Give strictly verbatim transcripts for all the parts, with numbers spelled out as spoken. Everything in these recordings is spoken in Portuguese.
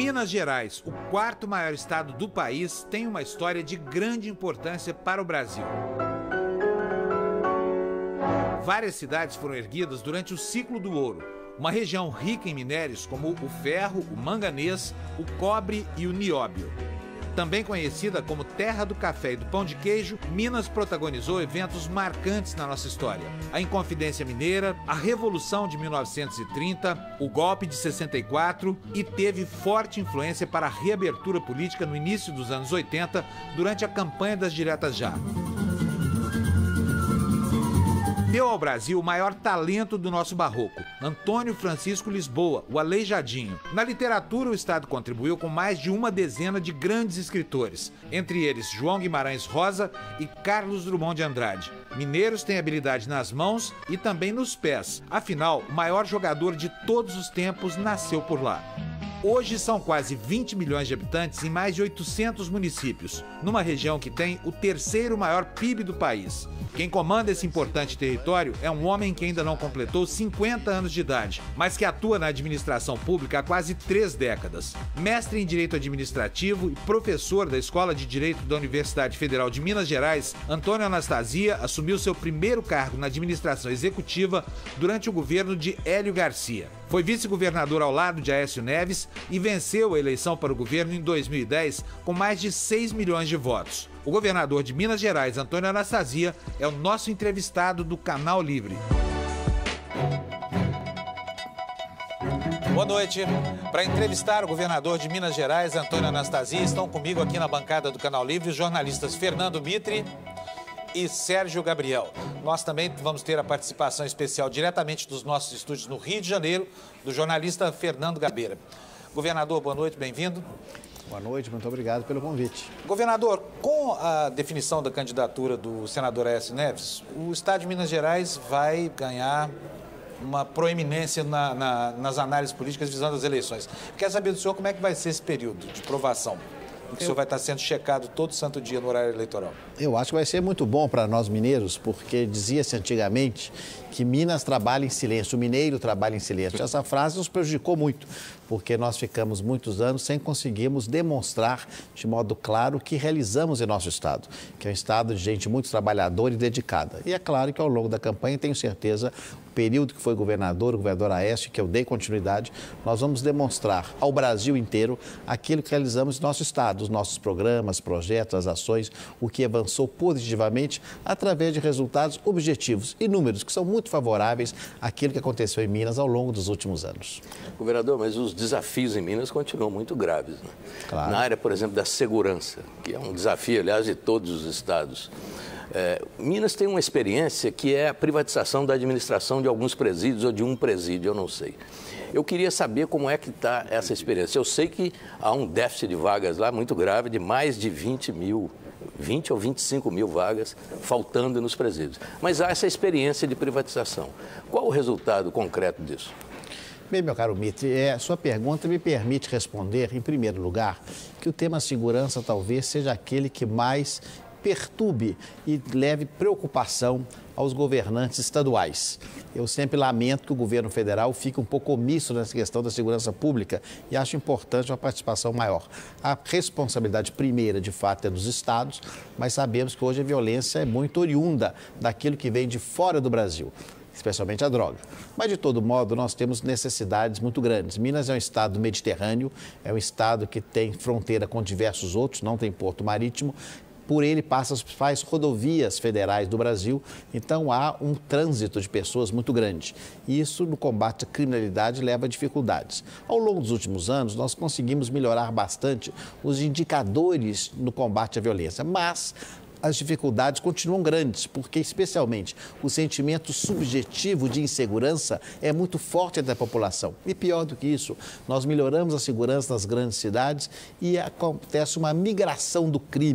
Minas Gerais, o quarto maior estado do país, tem uma história de grande importância para o Brasil. Várias cidades foram erguidas durante o ciclo do ouro, uma região rica em minérios como o ferro, o manganês, o cobre e o nióbio. Também conhecida como Terra do Café e do Pão de Queijo, Minas protagonizou eventos marcantes na nossa história. A Inconfidência Mineira, a Revolução de mil novecentos e trinta, o Golpe de sessenta e quatro e teve forte influência para a reabertura política no início dos anos oitenta, durante a campanha das Diretas Já. Deu ao Brasil o maior talento do nosso barroco, Antônio Francisco Lisboa, o Aleijadinho. Na literatura, o estado contribuiu com mais de uma dezena de grandes escritores, entre eles João Guimarães Rosa e Carlos Drummond de Andrade. Mineiros têm habilidade nas mãos e também nos pés. Afinal, o maior jogador de todos os tempos nasceu por lá. Hoje são quase vinte milhões de habitantes em mais de oitocentos municípios, numa região que tem o terceiro maior P I B do país. Quem comanda esse importante território é um homem que ainda não completou cinquenta anos de idade, mas que atua na administração pública há quase três décadas. Mestre em Direito Administrativo e professor da Escola de Direito da Universidade Federal de Minas Gerais, Antônio Anastasia assumiu seu primeiro cargo na administração executiva durante o governo de Hélio Garcia. Foi vice-governador ao lado de Aécio Neves e venceu a eleição para o governo em dois mil e dez com mais de seis milhões de votos. O governador de Minas Gerais, Antônio Anastasia, é o nosso entrevistado do Canal Livre. Boa noite. Para entrevistar o governador de Minas Gerais, Antônio Anastasia, estão comigo aqui na bancada do Canal Livre os jornalistas Fernando Mitre e Sérgio Gabriel. Nós também vamos ter a participação especial diretamente dos nossos estúdios no Rio de Janeiro, do jornalista Fernando Gabeira. Governador, boa noite, bem-vindo. Boa noite, muito obrigado pelo convite. Governador, com a definição da candidatura do senador Aécio Neves, o estado de Minas Gerais vai ganhar uma proeminência na, na, nas análises políticas visando as eleições. Quero saber do senhor como é que vai ser esse período de provação, em que Eu... o senhor vai estar sendo checado todo santo dia no horário eleitoral. Eu acho que vai ser muito bom para nós mineiros, porque dizia-se antigamente que Minas trabalha em silêncio, o mineiro trabalha em silêncio. Essa frase nos prejudicou muito, porque nós ficamos muitos anos sem conseguirmos demonstrar de modo claro o que realizamos em nosso estado, que é um estado de gente muito trabalhadora e dedicada. E é claro que ao longo da campanha, tenho certeza, o período que foi governador, o governador Aécio, que eu dei continuidade, nós vamos demonstrar ao Brasil inteiro aquilo que realizamos em nosso estado, os nossos programas, projetos, as ações, o que avançou positivamente através de resultados objetivos e números que são muito favoráveis àquilo que aconteceu em Minas ao longo dos últimos anos. Governador, mas os desafios em Minas continuam muito graves, né? Claro. Na área, por exemplo, da segurança, que é um desafio, aliás, de todos os estados. É, Minas tem uma experiência que é a privatização da administração de alguns presídios ou de um presídio, eu não sei. Eu queria saber como é que está essa experiência. Eu sei que há um déficit de vagas lá muito grave, de mais de vinte mil, vinte ou vinte e cinco mil vagas faltando nos presídios. Mas há essa experiência de privatização. Qual o resultado concreto disso? Bem, meu caro Mitre, é, sua pergunta me permite responder, em primeiro lugar, que o tema segurança talvez seja aquele que mais perturbe e leve preocupação aos governantes estaduais. Eu sempre lamento que o governo federal fique um pouco omisso nessa questão da segurança pública e acho importante uma participação maior. A responsabilidade primeira, de fato, é dos estados, mas sabemos que hoje a violência é muito oriunda daquilo que vem de fora do Brasil, especialmente a droga. Mas, de todo modo, nós temos necessidades muito grandes. Minas é um estado mediterrâneo, é um estado que tem fronteira com diversos outros, não tem porto marítimo. Por ele passa as principais rodovias federais do Brasil, então há um trânsito de pessoas muito grande. E isso, no combate à criminalidade, leva a dificuldades. Ao longo dos últimos anos, nós conseguimos melhorar bastante os indicadores no combate à violência, mas as dificuldades continuam grandes, porque especialmente o sentimento subjetivo de insegurança é muito forte entre a população. E pior do que isso, nós melhoramos a segurança nas grandes cidades e acontece uma migração do crime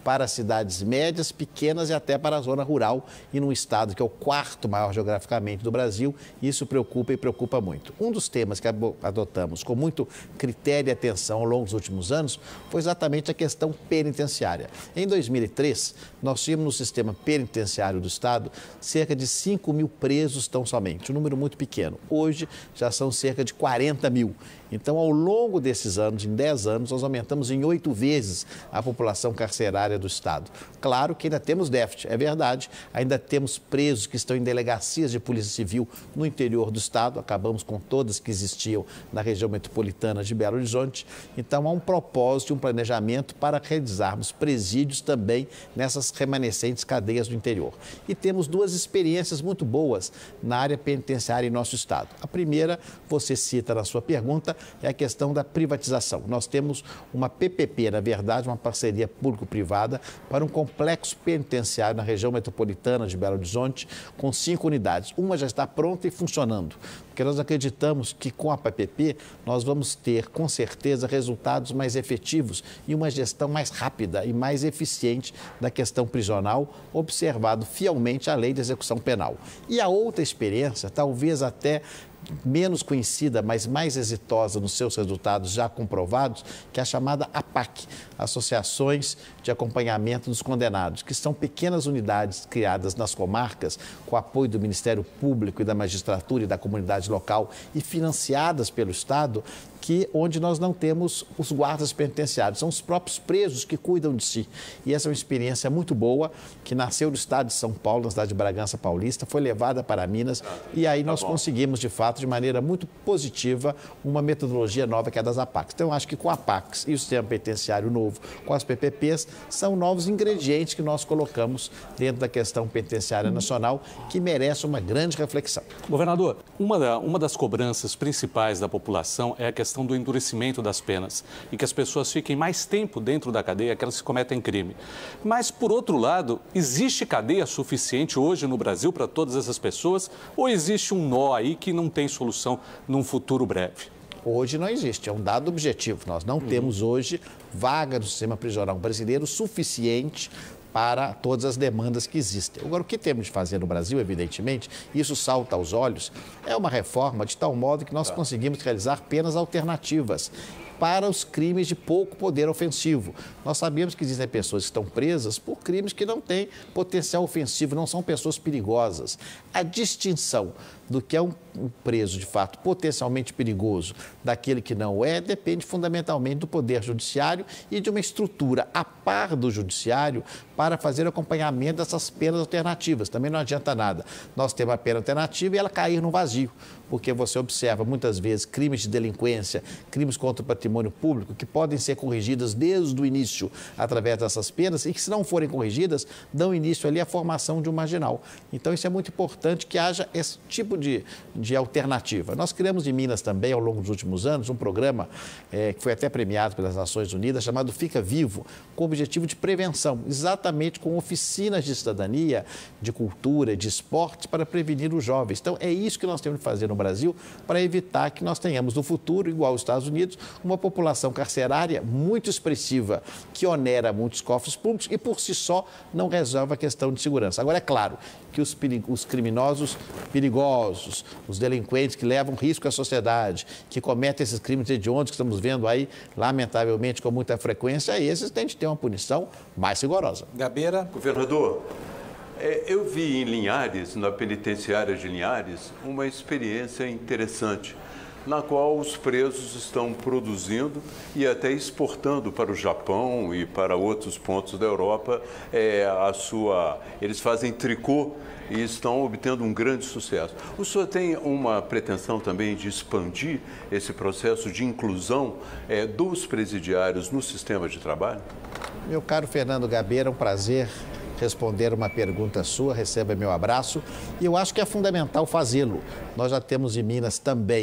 para cidades médias, pequenas e até para a zona rural e num estado que é o quarto maior geograficamente do Brasil. Isso preocupa e preocupa muito. Um dos temas que adotamos com muito critério e atenção ao longo dos últimos anos foi exatamente a questão penitenciária. Em dois mil e três, nós tínhamos no sistema penitenciário do estado cerca de cinco mil presos tão somente, um número muito pequeno. Hoje já são cerca de quarenta mil. Então, ao longo desses anos, em dez anos, nós aumentamos em oito vezes a população carcerária do estado. Claro que ainda temos déficit, é verdade, ainda temos presos que estão em delegacias de polícia civil no interior do estado, acabamos com todas que existiam na região metropolitana de Belo Horizonte. Então, há um propósito, um planejamento para realizarmos presídios também nessas remanescentes cadeias do interior. E temos duas experiências muito boas na área penitenciária em nosso estado. A primeira, você cita na sua pergunta, é a questão da privatização. Nós temos uma P P P, na verdade, uma parceria público-privada para um complexo penitenciário na região metropolitana de Belo Horizonte, com cinco unidades. Uma já está pronta e funcionando, porque nós acreditamos que com a P P P nós vamos ter, com certeza, resultados mais efetivos e uma gestão mais rápida e mais eficiente da questão prisional, observado fielmente a lei de execução penal. E a outra experiência, talvez até menos conhecida, mas mais exitosa nos seus resultados já comprovados, que é a chamada A P A C, Associações de Acompanhamento dos Condenados, que são pequenas unidades criadas nas comarcas, com apoio do Ministério Público e da magistratura e da comunidade local e financiadas pelo Estado, que, onde nós não temos os guardas penitenciários, são os próprios presos que cuidam de si. E essa é uma experiência muito boa, que nasceu do estado de São Paulo, na cidade de Bragança Paulista, foi levada para Minas, e aí nós conseguimos, de fato, de maneira muito positiva, uma metodologia nova que é a das A P A Cs. Então, eu acho que com a A P A Cs e o sistema penitenciário novo, com as P P Ps, são novos ingredientes que nós colocamos dentro da questão penitenciária nacional, que merece uma grande reflexão. Governador, uma, da, uma das cobranças principais da população é a questão do endurecimento das penas e que as pessoas fiquem mais tempo dentro da cadeia que elas cometem crime. Mas, por outro lado, existe cadeia suficiente hoje no Brasil para todas essas pessoas ou existe um nó aí que não tem solução num futuro breve? Hoje não existe, é um dado objetivo. Nós não uhum. temos hoje vaga no sistema prisional brasileiro suficiente para todas as demandas que existem. Agora, o que temos de fazer no Brasil, evidentemente, isso salta aos olhos, é uma reforma de tal modo que nós conseguimos realizar penas alternativas para os crimes de pouco poder ofensivo. Nós sabemos que existem pessoas que estão presas por crimes que não têm potencial ofensivo, não são pessoas perigosas. A distinção do que é um preso, de fato, potencialmente perigoso daquele que não é, depende fundamentalmente do Poder Judiciário e de uma estrutura a par do Judiciário para fazer o acompanhamento dessas penas alternativas. Também não adianta nada nós temos uma pena alternativa e ela cair no vazio, porque você observa muitas vezes crimes de delinquência, crimes contra o patrimônio público, que podem ser corrigidas desde o início através dessas penas e que, se não forem corrigidas, dão início ali à formação de um marginal. Então, isso é muito importante que haja esse tipo de, de alternativa. Nós criamos em Minas também, ao longo dos últimos anos, um programa é, que foi até premiado pelas Nações Unidas, chamado Fica Vivo, com o objetivo de prevenção, exatamente com oficinas de cidadania, de cultura, de esportes, para prevenir os jovens. Então, é isso que nós temos de fazer no Brasil para evitar que nós tenhamos no futuro, igual aos Estados Unidos, uma população carcerária muito expressiva, que onera muitos cofres públicos e, por si só, não resolve a questão de segurança. Agora, é claro que os, os criminosos perigosos, os delinquentes que levam risco à sociedade, que cometem esses crimes hediondos que estamos vendo aí, lamentavelmente, com muita frequência, esses têm de ter uma punição mais rigorosa. Gabeira. Governador, é, eu vi em Linhares, na penitenciária de Linhares, uma experiência interessante, na qual os presos estão produzindo e até exportando para o Japão e para outros pontos da Europa é, a sua... Eles fazem tricô e estão obtendo um grande sucesso. O senhor tem uma pretensão também de expandir esse processo de inclusão é, dos presidiários no sistema de trabalho? Meu caro Fernando Gabeira, é um prazer responder uma pergunta sua, receba meu abraço. E eu acho que é fundamental fazê-lo. Nós já temos em Minas também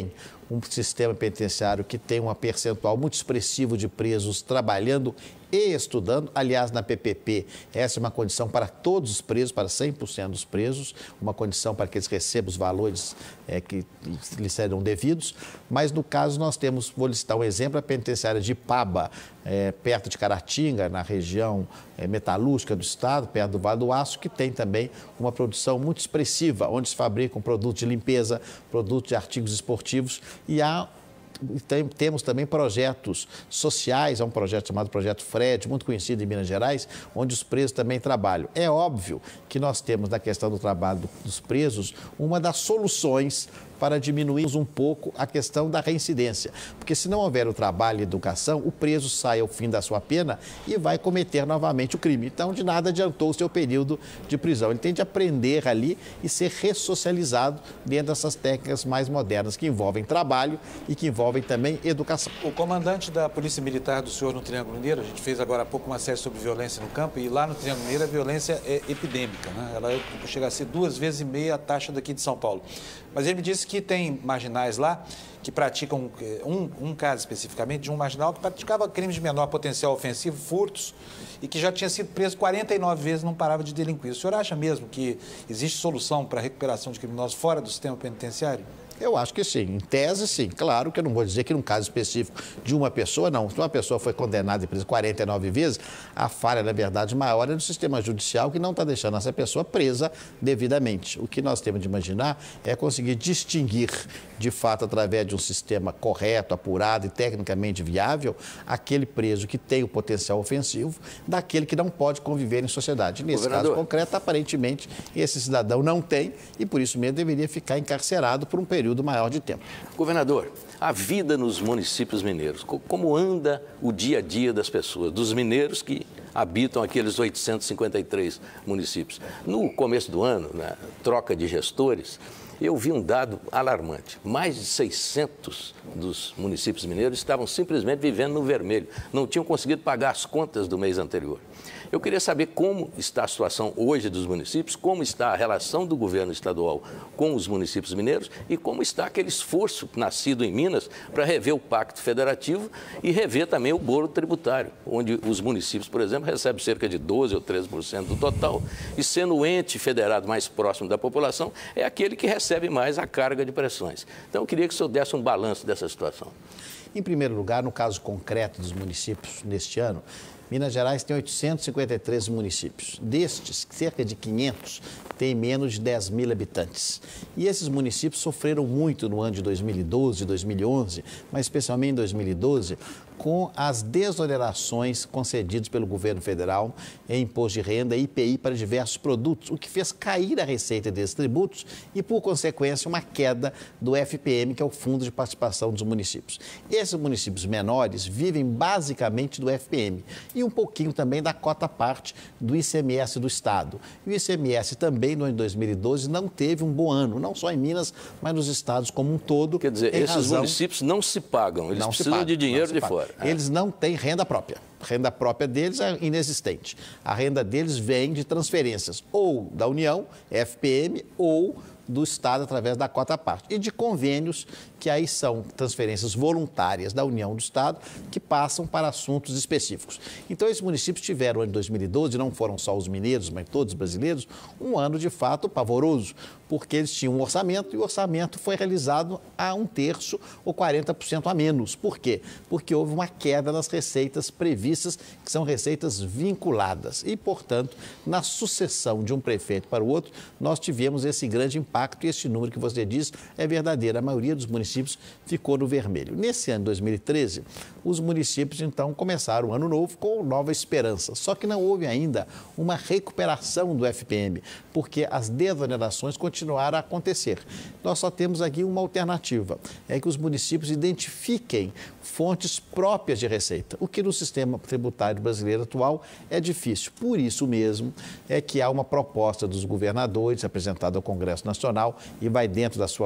um sistema penitenciário que tem um percentual muito expressivo de presos trabalhando e estudando. Aliás, na P P P, essa é uma condição para todos os presos, para cem por cento dos presos, uma condição para que eles recebam os valores é, que lhes serão devidos. Mas, no caso, nós temos, vou listar um exemplo, a penitenciária de Ipaba, é, perto de Caratinga, na região é, metalúrgica do estado, perto do Vale do Aço, que tem também uma produção muito expressiva, onde se fabricam produtos de limpeza, produtos de artigos esportivos, e há Tem, temos também projetos sociais, há um projeto chamado Projeto Fred, muito conhecido em Minas Gerais, onde os presos também trabalham. É óbvio que nós temos na questão do trabalho dos presos uma das soluções para diminuirmos um pouco a questão da reincidência. Porque se não houver o trabalho e educação, o preso sai ao fim da sua pena e vai cometer novamente o crime. Então, de nada adiantou o seu período de prisão. Ele tem de aprender ali e ser ressocializado dentro dessas técnicas mais modernas que envolvem trabalho e que envolvem também educação. O comandante da Polícia Militar do senhor no Triângulo Mineiro, a gente fez agora há pouco uma série sobre violência no campo, e lá no Triângulo Mineiro a violência é epidêmica, né? Ela chega a ser duas vezes e meia a taxa daqui de São Paulo. Mas ele me disse que tem marginais lá que praticam, um, um caso especificamente, de um marginal que praticava crimes de menor potencial ofensivo, furtos, e que já tinha sido preso quarenta e nove vezes e não parava de delinquir. O senhor acha mesmo que existe solução para a recuperação de criminosos fora do sistema penitenciário? Eu acho que sim, em tese sim. Claro que eu não vou dizer que num caso específico de uma pessoa, não. Se uma pessoa foi condenada e presa quarenta e nove vezes, a falha, na verdade, maior é do sistema judicial que não está deixando essa pessoa presa devidamente. O que nós temos de imaginar é conseguir distinguir, de fato, através de um sistema correto, apurado e tecnicamente viável, aquele preso que tem o potencial ofensivo daquele que não pode conviver em sociedade. Nesse Governador. caso concreto, aparentemente, esse cidadão não tem e, por isso mesmo, deveria ficar encarcerado por um período maior de tempo. Governador, a vida nos municípios mineiros, como anda o dia a dia das pessoas, dos mineiros que habitam aqueles oitocentos e cinquenta e três municípios? No começo do ano, na troca de gestores, eu vi um dado alarmante. Mais de seiscentos dos municípios mineiros estavam simplesmente vivendo no vermelho, não tinham conseguido pagar as contas do mês anterior. Eu queria saber como está a situação hoje dos municípios, como está a relação do governo estadual com os municípios mineiros e como está aquele esforço nascido em Minas para rever o Pacto Federativo e rever também o bolo tributário, onde os municípios, por exemplo, recebem cerca de doze ou treze por cento do total e, sendo o ente federado mais próximo da população, é aquele que recebe mais a carga de pressões. Então, eu queria que o senhor desse um balanço dessa situação. Em primeiro lugar, no caso concreto dos municípios neste ano, Minas Gerais tem oitocentos e cinquenta e três municípios. Destes, cerca de quinhentos têm menos de dez mil habitantes. E esses municípios sofreram muito no ano de dois mil e doze, dois mil e onze, mas especialmente em dois mil e doze, com as desonerações concedidas pelo governo federal em imposto de renda e I P I para diversos produtos, o que fez cair a receita desses tributos e, por consequência, uma queda do F P M, que é o Fundo de Participação dos Municípios. Esses municípios menores vivem basicamente do F P M e um pouquinho também da cota parte do I C M S do Estado. E o I C M S também, no ano de dois mil e doze, não teve um bom ano, não só em Minas, mas nos estados como um todo. Quer dizer, esses razão... municípios não se pagam, eles não precisam pagam, de dinheiro de fora. Eles não têm renda própria. A renda própria deles é inexistente. A renda deles vem de transferências ou da União, F P M, ou do Estado através da cota parte. E de convênios, que aí são transferências voluntárias da União do Estado, que passam para assuntos específicos. Então, esses municípios tiveram, no ano de dois mil e doze, não foram só os mineiros, mas todos os brasileiros, um ano de fato pavoroso, porque eles tinham um orçamento e o orçamento foi realizado a um terço ou quarenta por cento a menos. Por quê? Porque houve uma queda nas receitas previstas, que são receitas vinculadas. E, portanto, na sucessão de um prefeito para o outro, nós tivemos esse grande impacto e esse número que você diz é verdadeiro. A maioria dos municípios ficou no vermelho. Nesse ano de dois mil e treze, os municípios, então, começaram o ano novo com nova esperança. Só que não houve ainda uma recuperação do F P M, porque as desonerações continuaram a acontecer. Nós só temos aqui uma alternativa, é que os municípios identifiquem fontes próprias de receita, o que no sistema tributário brasileiro atual é difícil. Por isso mesmo é que há uma proposta dos governadores apresentada ao Congresso Nacional e vai dentro da sua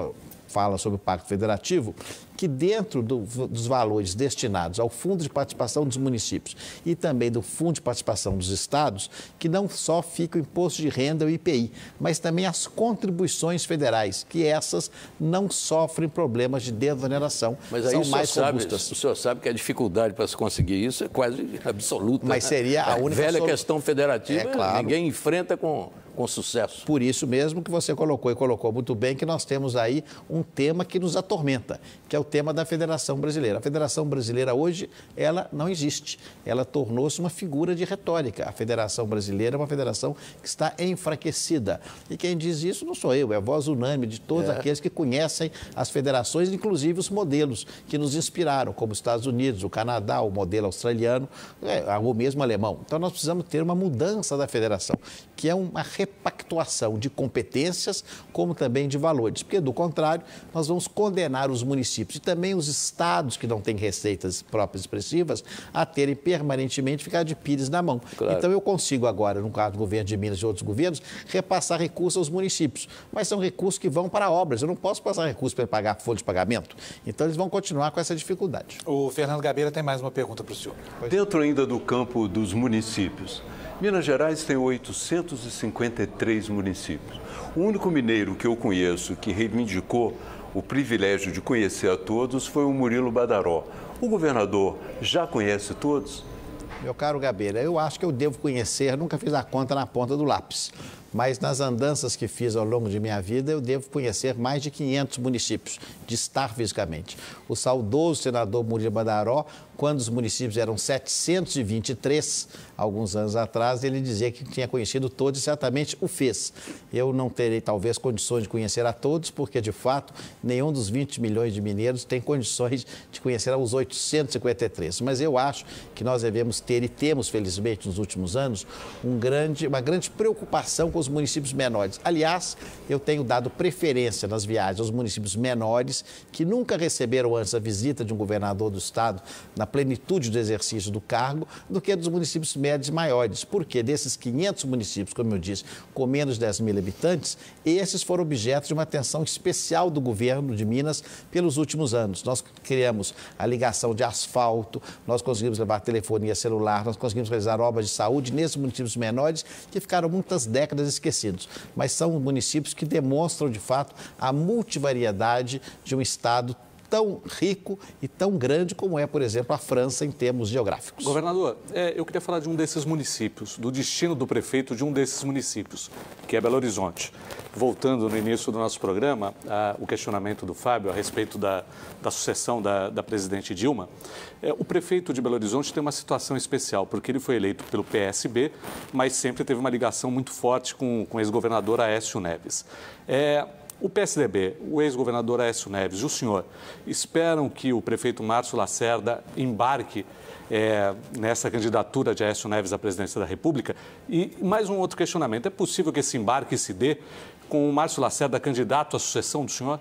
fala sobre o Pacto Federativo, que dentro do, dos valores destinados ao Fundo de Participação dos Municípios e também do Fundo de Participação dos Estados, que não só fica o Imposto de Renda, o I P I, mas também as contribuições federais, que essas não sofrem problemas de desoneração, mas aí são o mais sabe, robustas. O senhor sabe que a dificuldade para se conseguir isso é quase absoluta. Mas seria a única velha solu... questão federativa, é, claro. Ninguém enfrenta com... com sucesso. Por isso mesmo que você colocou e colocou muito bem que nós temos aí um tema que nos atormenta, que é o tema da Federação Brasileira. A Federação Brasileira hoje, ela não existe. Ela tornou-se uma figura de retórica. A Federação Brasileira é uma federação que está enfraquecida. E quem diz isso não sou eu, é a voz unânime de todos é. aqueles que conhecem as federações, inclusive os modelos que nos inspiraram, como os Estados Unidos, o Canadá, o modelo australiano, é, ou mesmo alemão. Então nós precisamos ter uma mudança da federação, que é uma repactuação de competências, como também de valores, porque, do contrário, nós vamos condenar os municípios e também os estados que não têm receitas próprias expressivas a terem permanentemente ficado de pires na mão. Claro. Então, eu consigo agora, no caso do governo de Minas e outros governos, repassar recursos aos municípios, mas são recursos que vão para obras. Eu não posso passar recursos para pagar folha de pagamento. Então, eles vão continuar com essa dificuldade. O Fernando Gabeira tem mais uma pergunta para o senhor. Dentro ainda do campo dos municípios, Minas Gerais tem oitocentos e cinquenta e três municípios. O único mineiro que eu conheço que reivindicou o privilégio de conhecer a todos foi o Murilo Badaró. O governador já conhece todos? Meu caro Gabeira, eu acho que eu devo conhecer, nunca fiz a conta na ponta do lápis, mas nas andanças que fiz ao longo de minha vida, eu devo conhecer mais de quinhentos municípios, de estar fisicamente. O saudoso senador Murilo Badaró, quando os municípios eram setecentos e vinte e três, alguns anos atrás, ele dizia que tinha conhecido todos e certamente o fez. Eu não terei, talvez, condições de conhecer a todos, porque, de fato, nenhum dos vinte milhões de mineiros tem condições de conhecer os oitocentos e cinquenta e três. Mas eu acho que nós devemos ter, e temos, felizmente, nos últimos anos, um grande, uma grande preocupação com os municípios menores. Aliás, eu tenho dado preferência nas viagens aos municípios menores, que nunca receberam antes a visita de um governador do estado na plenitude do exercício do cargo, do que dos municípios médios e maiores. Porque desses quinhentos municípios, como eu disse, com menos de dez mil habitantes, esses foram objeto de uma atenção especial do governo de Minas pelos últimos anos. Nós criamos a ligação de asfalto, nós conseguimos levar telefonia celular, nós conseguimos realizar obras de saúde nesses municípios menores que ficaram muitas décadas esquecidos. Mas são municípios que demonstram, de fato, a multivariedade de um estado tão rico e tão grande como é, por exemplo, a França em termos geográficos. Governador, é, eu queria falar de um desses municípios, do destino do prefeito de um desses municípios, que é Belo Horizonte. Voltando no início do nosso programa, a, o questionamento do Fábio a respeito da, da sucessão da, da presidente Dilma, é, o prefeito de Belo Horizonte tem uma situação especial, porque ele foi eleito pelo P S B, mas sempre teve uma ligação muito forte com, com o ex-governador Aécio Neves. É, O P S D B, o ex-governador Aécio Neves e o senhor esperam que o prefeito Márcio Lacerda embarque é, nessa candidatura de Aécio Neves à presidência da República? E mais um outro questionamento, é possível que esse embarque se dê com o Márcio Lacerda candidato à sucessão do senhor?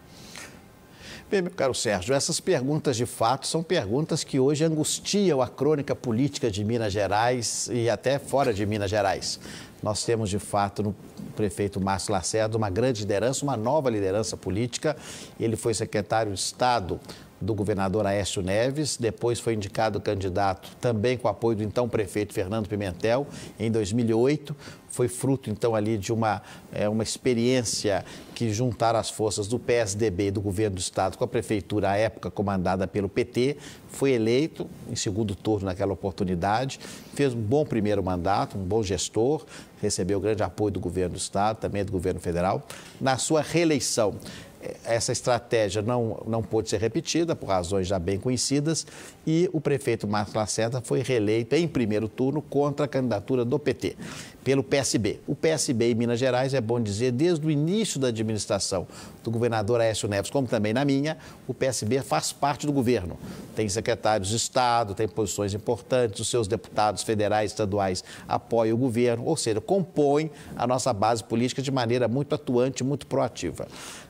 Bem, meu caro Sérgio, essas perguntas de fato são perguntas que hoje angustiam a crônica política de Minas Gerais e até fora de Minas Gerais. Nós temos, de fato, no prefeito Márcio Lacerda uma grande liderança, uma nova liderança política. Ele foi secretário de Estado do governador Aécio Neves, depois foi indicado candidato também com apoio do então prefeito Fernando Pimentel, em dois mil e oito. Foi fruto, então, ali de uma, é, uma experiência que juntaram as forças do P S D B e do governo do estado com a prefeitura, à época comandada pelo P T. Foi eleito em segundo turno naquela oportunidade, fez um bom primeiro mandato, um bom gestor, recebeu grande apoio do governo do estado, também do governo federal. Na sua reeleição, essa estratégia não, não pôde ser repetida, por razões já bem conhecidas, e o prefeito Márcio Lacerda foi reeleito em primeiro turno contra a candidatura do P T, pelo P S B. O P S B em Minas Gerais, é bom dizer, desde o início da administração do governador Aécio Neves, como também na minha, o P S B faz parte do governo. Tem secretários de Estado, tem posições importantes, os seus deputados federais e estaduais apoiam o governo, ou seja, compõem a nossa base política de maneira muito atuante, muito proativa. Agora,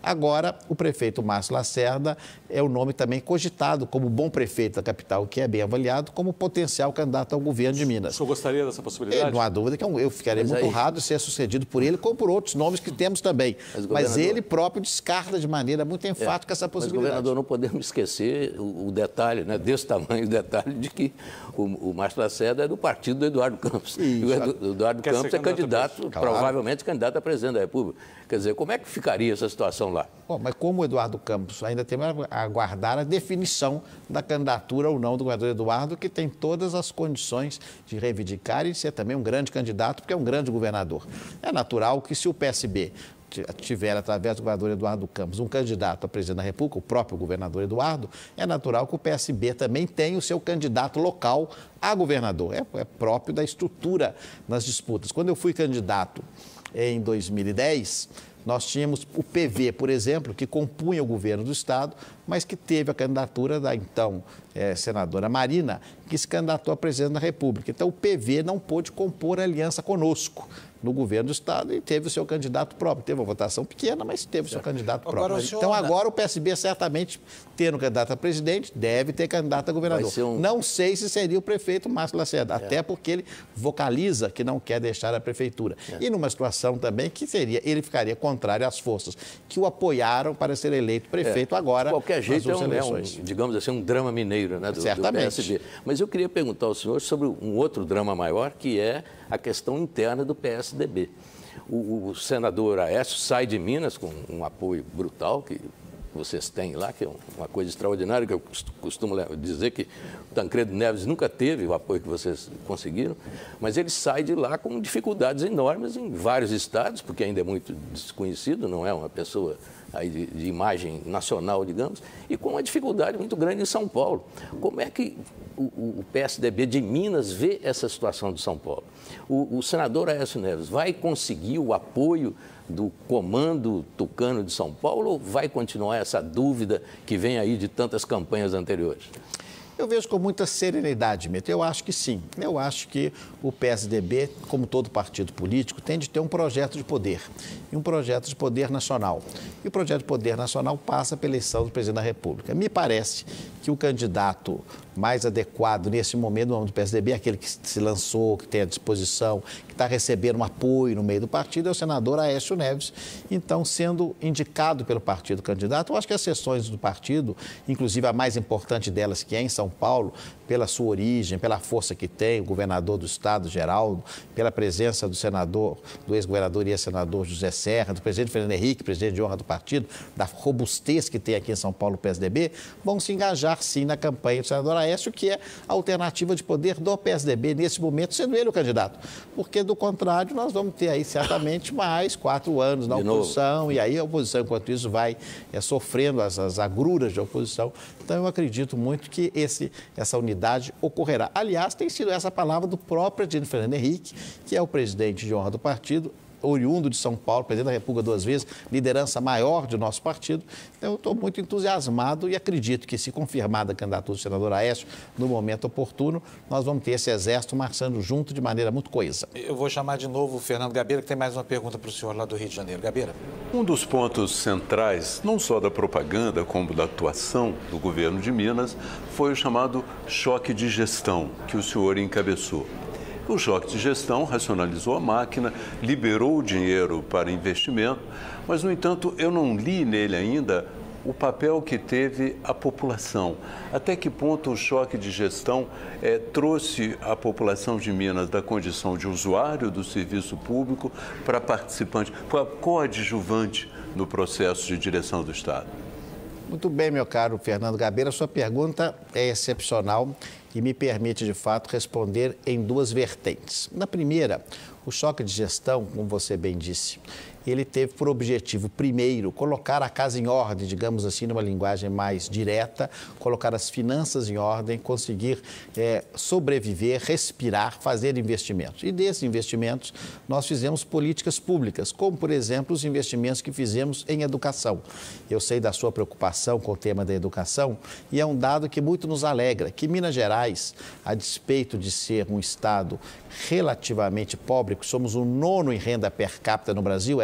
Agora, o prefeito Márcio Lacerda é o nome também cogitado como bom prefeito da capital, que é bem avaliado como potencial candidato ao governo de Minas. O senhor gostaria dessa possibilidade? É, não há dúvida que eu ficaria Mas muito aí... honrado de ser sucedido por ele, como por outros nomes que temos também. Mas, governador... Mas ele próprio descarta de maneira muito enfática é, essa possibilidade. Mas, governador, não podemos esquecer o, o detalhe, né, desse tamanho, o detalhe de que o, o Márcio Lacerda é do partido do Eduardo Campos. E o Eduardo Quer Campos é candidato, claro. provavelmente candidato a presidente da República. Quer dizer, como é que ficaria essa situação lá? Bom, mas como o Eduardo Campos ainda tem a aguardar a definição da candidatura ou não do governador Eduardo, que tem todas as condições de reivindicar e ser também um grande candidato, porque é um grande governador. É natural que se o P S B tiver, através do governador Eduardo Campos, um candidato a presidente da República, o próprio governador Eduardo, é natural que o P S B também tenha o seu candidato local a governador. É, é próprio da estrutura nas disputas. Quando eu fui candidato em dois mil e dez, nós tínhamos o P V, por exemplo, que compunha o governo do Estado, mas que teve a candidatura da então é, senadora Marina, que se candidatou a presidente da República. Então, o P V não pôde compor aliança conosco no governo do Estado e teve o seu candidato próprio. Teve uma votação pequena, mas teve o seu candidato próprio. Agora, senhor... Então, agora o P S B certamente, tendo candidato a presidente, deve ter candidato a governador. Um... Não sei se seria o prefeito Márcio Lacerda, é. até porque ele vocaliza que não quer deixar a prefeitura. É. E numa situação também que seria, ele ficaria contrário às forças que o apoiaram para ser eleito prefeito é. agora. De qualquer jeito, é um, é um, digamos assim, um drama mineiro, né, do, certamente. do P S B. Mas eu queria perguntar ao senhor sobre um outro drama maior, que é a questão interna do P S D B. O, o senador Aécio sai de Minas com um apoio brutal que vocês têm lá, que é uma coisa extraordinária, que eu costumo dizer que o Tancredo Neves nunca teve o apoio que vocês conseguiram, mas ele sai de lá com dificuldades enormes em vários estados, porque ainda é muito desconhecido, não é uma pessoa aí de, de imagem nacional, digamos, e com uma dificuldade muito grande em São Paulo. Como é que o, o P S D B de Minas vê essa situação de São Paulo? O, o senador Aécio Neves vai conseguir o apoio do comando tucano de São Paulo ou vai continuar essa dúvida que vem aí de tantas campanhas anteriores? Eu vejo com muita serenidade, Mito. Eu acho que sim. Eu acho que o P S D B, como todo partido político, tem de ter um projeto de poder. E um projeto de poder nacional. E o projeto de poder nacional passa pela eleição do presidente da República. Me parece que o candidato mais adequado nesse momento no âmbito do P S D B é aquele que se lançou, que tem à disposição, que está recebendo um apoio no meio do partido, é o senador Aécio Neves. Então, sendo indicado pelo partido candidato, eu acho que as sessões do partido, inclusive a mais importante delas, que é em São Paulo, pela sua origem, pela força que tem, o governador do Estado, Geraldo, pela presença do senador, do ex-governador e ex-senador José Serra, do presidente Fernando Henrique, presidente de honra do partido, da robustez que tem aqui em São Paulo o P S D B, vão se engajar, sim, na campanha do senador Aécio, que é a alternativa de poder do P S D B nesse momento, sendo ele o candidato. Porque, do contrário, nós vamos ter aí, certamente, mais quatro anos na oposição, e aí a oposição, enquanto isso, vai é, sofrendo as, as agruras de oposição. Então, eu acredito muito que esse, essa unidade ocorrerá. Aliás, tem sido essa palavra do próprio presidente Fernando Henrique, que é o presidente de honra do partido, oriundo de São Paulo, presidente da República duas vezes, liderança maior do nosso partido. Então, eu estou muito entusiasmado e acredito que, se confirmada a candidatura do senador Aécio, no momento oportuno, nós vamos ter esse exército marchando junto de maneira muito coesa. Eu vou chamar de novo o Fernando Gabeira, que tem mais uma pergunta para o senhor lá do Rio de Janeiro. Gabeira. Um dos pontos centrais, não só da propaganda, como da atuação do governo de Minas, foi o chamado choque de gestão, que o senhor encabeçou. O choque de gestão racionalizou a máquina, liberou o dinheiro para investimento, mas, no entanto, eu não li nele ainda o papel que teve a população. Até que ponto o choque de gestão é, trouxe a população de Minas da condição de usuário do serviço público para participante, para coadjuvante no processo de direção do Estado? Muito bem, meu caro Fernando Gabeira, sua pergunta é excepcional e me permite, de fato, responder em duas vertentes. Na primeira, o choque de gestão, como você bem disse, ele teve por objetivo, primeiro, colocar a casa em ordem, digamos assim, numa linguagem mais direta, colocar as finanças em ordem, conseguir é, sobreviver, respirar, fazer investimentos. E desses investimentos, nós fizemos políticas públicas, como, por exemplo, os investimentos que fizemos em educação. Eu sei da sua preocupação com o tema da educação e é um dado que muito nos alegra, que Minas Gerais, a despeito de ser um estado relativamente pobre, que somos o nono em renda per capita no Brasil, era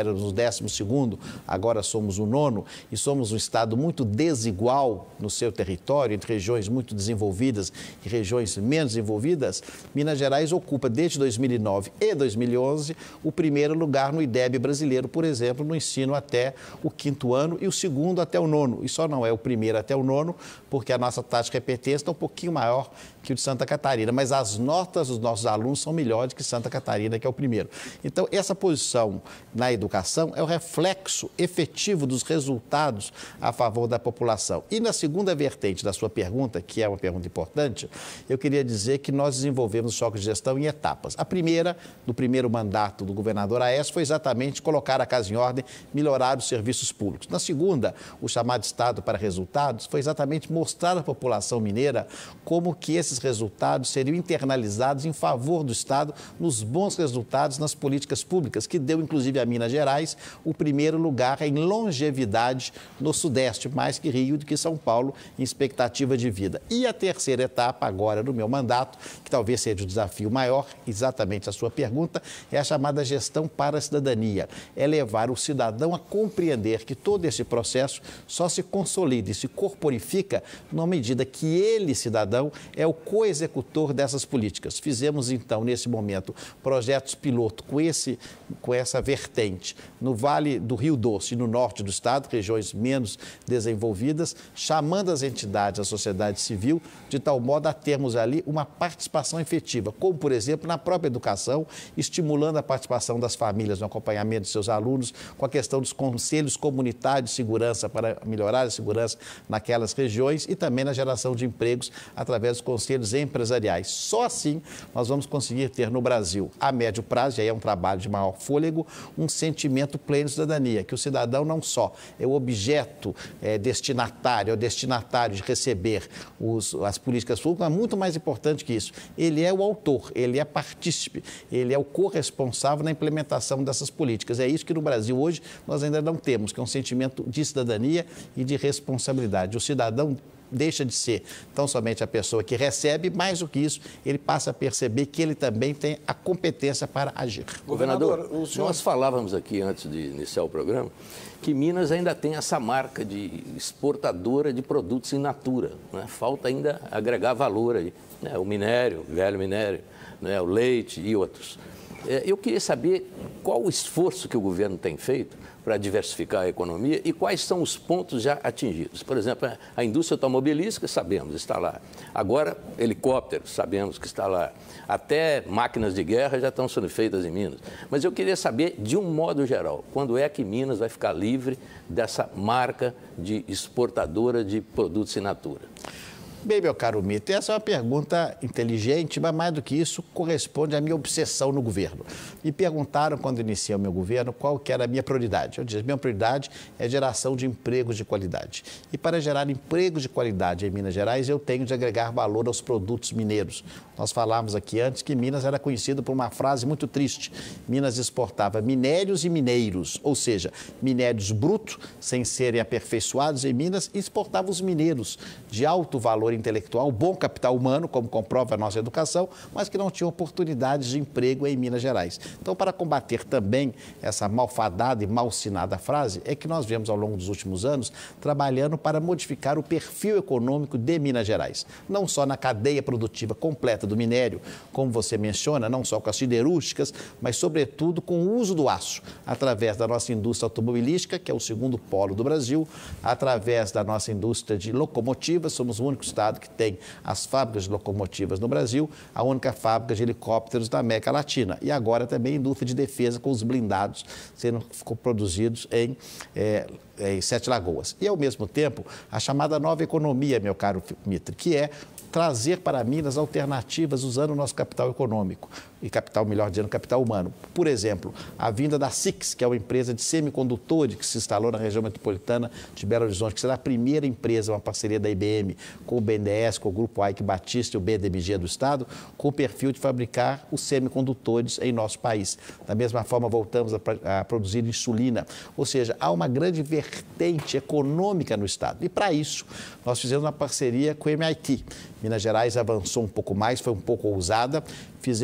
éramos o décimo segundo, agora somos o nono, e somos um estado muito desigual no seu território, entre regiões muito desenvolvidas e regiões menos desenvolvidas, Minas Gerais ocupa desde dois mil e nove e dois mil e onze o primeiro lugar no I D E B brasileiro, por exemplo, no ensino até o quinto ano e o segundo até o nono. E só não é o primeiro até o nono, porque a nossa taxa de repetência está um pouquinho maior que o de Santa Catarina, mas as notas dos nossos alunos são melhores que Santa Catarina, que é o primeiro. Então, essa posição na educação é o reflexo efetivo dos resultados a favor da população. E na segunda vertente da sua pergunta, que é uma pergunta importante, eu queria dizer que nós desenvolvemos o choque de gestão em etapas. A primeira, no primeiro mandato do governador Aécio, foi exatamente colocar a casa em ordem, melhorar os serviços públicos. Na segunda, o chamado Estado para Resultados, foi exatamente mostrar à população mineira como que esses resultados seriam internalizados em favor do Estado nos bons resultados nas políticas públicas, que deu, inclusive, a Minas Gerais o primeiro lugar em longevidade no Sudeste, mais que Rio do que São Paulo, em expectativa de vida. E a terceira etapa, agora no meu mandato, que talvez seja o desafio maior, exatamente a sua pergunta, é a chamada gestão para a cidadania. É levar o cidadão a compreender que todo esse processo só se consolida e se corporifica na medida que ele, cidadão, é o coexecutor dessas políticas. Fizemos, então, nesse momento, projetos piloto com, esse, com essa vertente no Vale do Rio Doce e no norte do estado, regiões menos desenvolvidas, chamando as entidades, a sociedade civil, de tal modo a termos ali uma participação efetiva, como, por exemplo, na própria educação, estimulando a participação das famílias no acompanhamento de seus alunos, com a questão dos conselhos comunitários de segurança para melhorar a segurança naquelas regiões e também na geração de empregos através dos conselhos empresariais. Só assim nós vamos conseguir ter no Brasil, a médio prazo, e aí é um trabalho de maior fôlego, um sentimento pleno de cidadania, que o cidadão não só é o objeto é, destinatário, é o destinatário de receber os, as políticas públicas, mas muito mais importante que isso, ele é o autor, ele é partícipe, ele é o corresponsável na implementação dessas políticas. É isso que no Brasil hoje nós ainda não temos, que é um sentimento de cidadania e de responsabilidade. O cidadão deixa de ser tão somente a pessoa que recebe, mais do que isso, ele passa a perceber que ele também tem a competência para agir. Governador, Governador o senhor... nós falávamos aqui antes de iniciar o programa que Minas ainda tem essa marca de exportadora de produtos in natura, né? Falta ainda agregar valor aí, né? O minério, o velho minério, né? O leite e outros. Eu queria saber qual o esforço que o governo tem feito para diversificar a economia e quais são os pontos já atingidos. Por exemplo, a indústria automobilística, sabemos, está lá. Agora, helicópteros, sabemos que está lá. Até máquinas de guerra já estão sendo feitas em Minas. Mas eu queria saber, de um modo geral, quando é que Minas vai ficar livre dessa marca de exportadora de produtos in natura? Bem, meu caro Mito, essa é uma pergunta inteligente, mas mais do que isso, corresponde à minha obsessão no governo. Me perguntaram, quando iniciei o meu governo, qual que era a minha prioridade. Eu disse, minha prioridade é a geração de empregos de qualidade. E para gerar empregos de qualidade em Minas Gerais, eu tenho de agregar valor aos produtos mineiros. Nós falávamos aqui antes que Minas era conhecido por uma frase muito triste. Minas exportava minérios e mineiros, ou seja, minérios brutos, sem serem aperfeiçoados em Minas, e exportava os mineiros de alto valor intelectual, bom capital humano, como comprova a nossa educação, mas que não tinham oportunidades de emprego em Minas Gerais. Então, para combater também essa malfadada e malsinada frase, é que nós vemos ao longo dos últimos anos trabalhando para modificar o perfil econômico de Minas Gerais. Não só na cadeia produtiva completa do minério, como você menciona, não só com as siderúrgicas, mas sobretudo com o uso do aço, através da nossa indústria automobilística, que é o segundo polo do Brasil, através da nossa indústria de locomotivas, somos o único estado que tem as fábricas de locomotivas no Brasil, a única fábrica de helicópteros da América Latina. E agora também a indústria de defesa com os blindados sendo produzidos em, é, em Sete Lagoas. E, ao mesmo tempo, a chamada nova economia, meu caro Mitre, que é trazer para Minas alternativas usando o nosso capital econômico. E capital, melhor dizendo, capital humano. Por exemplo, a vinda da S I X, que é uma empresa de semicondutores que se instalou na região metropolitana de Belo Horizonte, que será a primeira empresa, uma parceria da I B M com o B N D E S, com o Grupo Ike Batista e o B D M G do Estado, com o perfil de fabricar os semicondutores em nosso país. Da mesma forma, voltamos a, a produzir insulina. Ou seja, há uma grande vertente econômica no Estado. E, para isso, nós fizemos uma parceria com o M I T. Minas Gerais avançou um pouco mais, foi um pouco ousada. Fizemos um convênio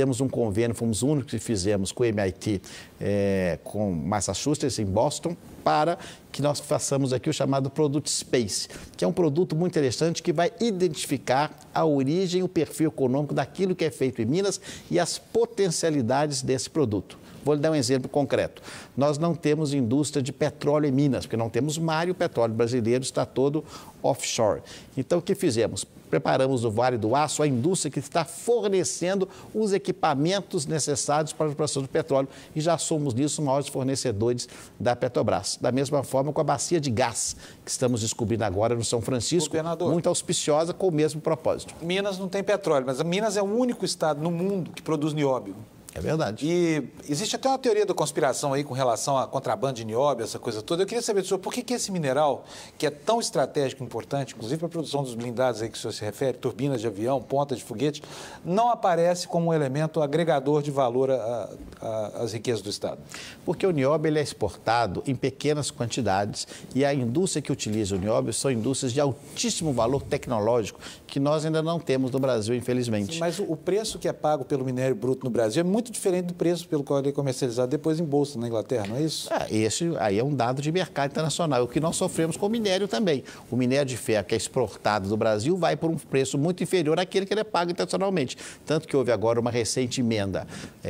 convênio, fomos os únicos que fizemos com o M I T, é, com Massachusetts, em Boston, para que nós façamos aqui o chamado Product Space, que é um produto muito interessante que vai identificar a origem e o perfil econômico daquilo que é feito em Minas e as potencialidades desse produto. Vou lhe dar um exemplo concreto. Nós não temos indústria de petróleo em Minas, porque não temos mar e o petróleo brasileiro está todo offshore. Então, o que fizemos? Preparamos no Vale do Aço a indústria que está fornecendo os equipamentos necessários para a exploração do petróleo e já somos nisso os maiores fornecedores da Petrobras. Da mesma forma com a bacia de gás que estamos descobrindo agora no São Francisco, Governador, muito auspiciosa com o mesmo propósito. Minas não tem petróleo, mas Minas é o único estado no mundo que produz nióbio. É verdade. E existe até uma teoria da conspiração aí com relação a contrabando de nióbio, essa coisa toda. Eu queria saber do senhor, por que, que esse mineral, que é tão estratégico e importante, inclusive para a produção dos blindados aí que o senhor se refere, turbinas de avião, pontas de foguete, não aparece como um elemento agregador de valor às riquezas do Estado? Porque o nióbio ele é exportado em pequenas quantidades e a indústria que utiliza o nióbio são indústrias de altíssimo valor tecnológico que nós ainda não temos no Brasil, infelizmente. Sim, mas o preço que é pago pelo minério bruto no Brasil é muito diferente do preço pelo qual ele é comercializado depois em bolsa na Inglaterra, não é isso? Ah, esse aí é um dado de mercado internacional, o que nós sofremos com o minério também. O minério de ferro que é exportado do Brasil vai por um preço muito inferior àquele que ele é pago internacionalmente. Tanto que houve agora uma recente emenda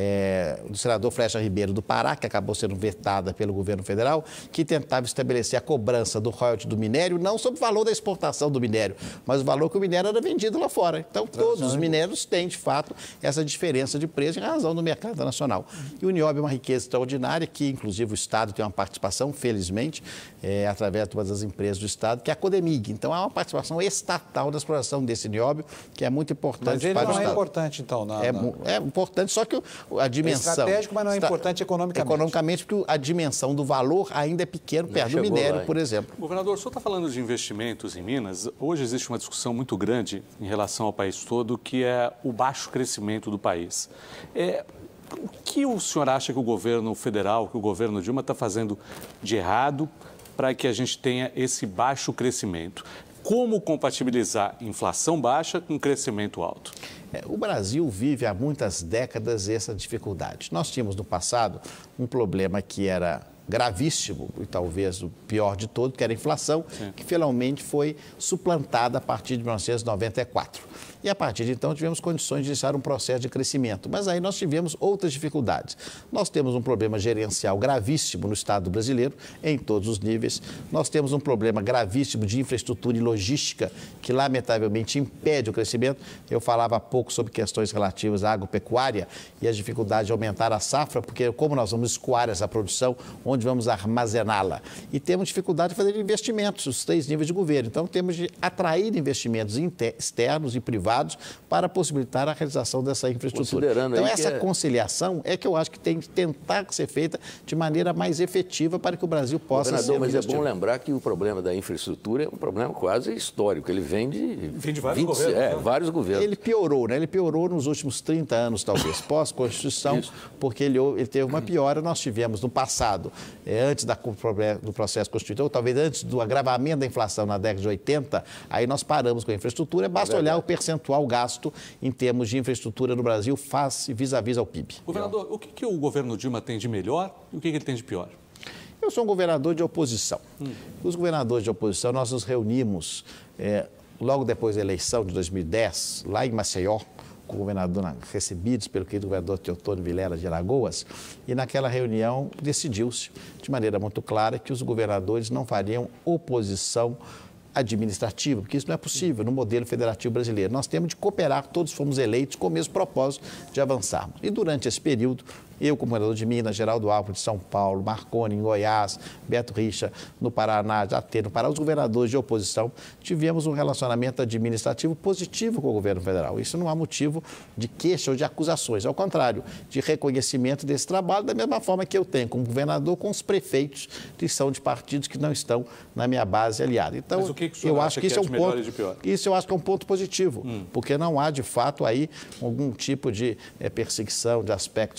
é, do senador Flecha Ribeiro do Pará, que acabou sendo vetada pelo governo federal, que tentava estabelecer a cobrança do royalty do minério, não sobre o valor da exportação do minério, mas o valor que o minério era vendido lá fora. Então, todos os minérios têm, de fato, essa diferença de preço em razão do mercado internacional. E o nióbio é uma riqueza extraordinária que, inclusive, o Estado tem uma participação, felizmente, é, através de todas as empresas do Estado, que é a Codemig. Então, há uma participação estatal da exploração desse nióbio, que é muito importante mas para o Estado. Mas ele não é importante, então? Na, é, na... é importante, só que a dimensão... É estratégico, mas não é importante economicamente. Economicamente, porque a dimensão do valor ainda é pequeno, perto do minério, por exemplo. Governador, o senhor está falando de investimentos em Minas. Hoje existe uma discussão muito grande em relação ao país todo, que é o baixo crescimento do país. É... O que o senhor acha que o governo federal, que o governo Dilma está fazendo de errado para que a gente tenha esse baixo crescimento? Como compatibilizar inflação baixa com crescimento alto? É, o Brasil vive há muitas décadas essa dificuldade. Nós tínhamos no passado um problema que era gravíssimo e talvez o pior de todo, que era a inflação, Sim. que finalmente foi suplantada a partir de mil novecentos e noventa e quatro. E a partir de então tivemos condições de iniciar um processo de crescimento. Mas aí nós tivemos outras dificuldades. Nós temos um problema gerencial gravíssimo no Estado brasileiro, em todos os níveis. Nós temos um problema gravíssimo de infraestrutura e logística, que lamentavelmente impede o crescimento. Eu falava há pouco sobre questões relativas à agropecuária e as dificuldades de aumentar a safra, porque como nós vamos escoar essa produção, onde vamos armazená-la? E temos dificuldade de fazer investimentos, os três níveis de governo. Então, temos de atrair investimentos externos e privados para possibilitar a realização dessa infraestrutura. Então, essa é... conciliação é que eu acho que tem que tentar ser feita de maneira mais efetiva para que o Brasil possa Governador, ser mas é bom lembrar que o problema da infraestrutura é um problema quase histórico. Ele vem de... Vem de vários vinte, governos. É, né? vários governos. Ele piorou, né? Ele piorou nos últimos trinta anos, talvez, pós-Constituição, porque ele, ele teve uma piora. Nós tivemos no passado, é, antes da, do processo constituinte, talvez antes do agravamento da inflação na década de oitenta, aí nós paramos com a infraestrutura. Basta é olhar o percentual gasto em termos de infraestrutura no Brasil face vis-à-vis ao P I B. Governador, o que, que o governo Dilma tem de melhor e o que, que ele tem de pior? Eu sou um governador de oposição. Hum. Os governadores de oposição, nós nos reunimos é, logo depois da eleição de dois mil e dez, lá em Maceió, com o governador, recebidos pelo querido governador Teotônio Vilela de Alagoas, e naquela reunião decidiu-se de maneira muito clara que os governadores não fariam oposição administrativa, porque isso não é possível no modelo federativo brasileiro. Nós temos de cooperar, todos fomos eleitos com o mesmo propósito de avançarmos. E durante esse período, eu, como governador de Minas, Geraldo Alckmin de São Paulo, Marconi em Goiás, Beto Richa no Paraná, Jatê no Pará, os governadores de oposição, tivemos um relacionamento administrativo positivo com o governo federal. Isso não há motivo de queixa ou de acusações, ao contrário, de reconhecimento desse trabalho, da mesma forma que eu tenho como governador com os prefeitos que são de partidos que não estão na minha base aliada. Então, Mas o que que o senhor eu acha acho que, que isso é é de um melhor ponto, e de pior? Isso eu acho que é um ponto positivo, hum. porque não há, de fato, aí algum tipo de é, perseguição de aspectos negativos